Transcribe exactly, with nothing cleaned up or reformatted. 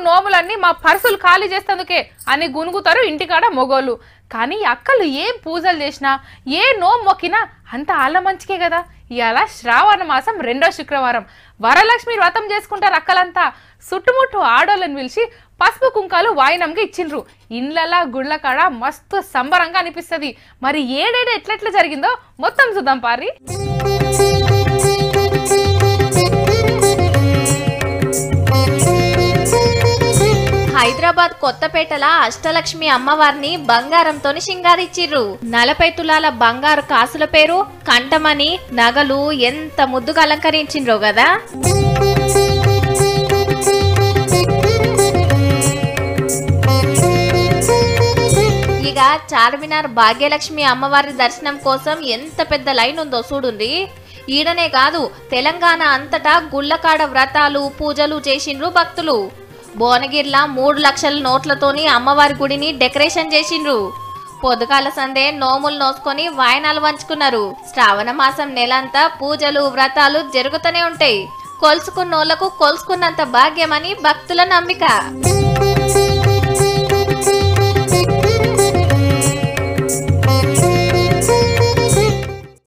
నోములన్నీ మా పర్సులు ఖాళీ చేస్తందుకే అని గునుగుతారు ఇంటికాడ మొగోళ్ళు. కానీ అక్కలు ఏం పూజలు చేసినా ఏ నోము మొక్కినా అంత ఆళ్ళ మంచికే కదా. ఇవాళ శ్రావణ మాసం రెండో శుక్రవారం వరలక్ష్మి వ్రతం చేసుకుంటారు అక్కలంతా. చుట్టుముట్టు ఆడోళ్ళని పిలిచి పసుపు కుంకాలు వాయినంగా ఇచ్చిండ్రు. ఇండ్లలా గుళ్ళ కాడ మస్తు సంబరంగా అనిపిస్తుంది. మరి ఏడేడు ఎట్లెట్లా జరిగిందో మొత్తం చూద్దాం పారి. హైదరాబాద్ కొత్తపేటల అష్టలక్ష్మి అమ్మవారిని బంగారంతో సింగారిచ్చిర్రు. నలభై తులాల బంగారు కాసుల పేరు కంఠమని నగలు ఎంత ముద్దుగా అలంకరించిండ్రో కదా. ఇక చార్మినార్ భాగ్యలక్ష్మి అమ్మవారి దర్శనం కోసం ఎంత పెద్ద లైన్ ఉందో చూడుండ్రి. ఈడనే కాదు తెలంగాణ అంతటా గుళ్ళకాడ వ్రతాలు పూజలు చేసిండ్రు భక్తులు. భువనగిరిలా మూడు లక్షల నోట్లతోని అమ్మవారి గుడిని డెకరేషన్ చేసిండ్రు. పొద్దుకాల సందే నోములు నోసుకొని వాయనాలు వంచుకున్నారు. శ్రావణ మాసం నెలంతా పూజలు వ్రతాలు జరుగుతూనే ఉంటాయి. కొలుసుకున్నోళ్లకు కొలుసుకున్నంత భాగ్యమని భక్తుల నమ్మిక.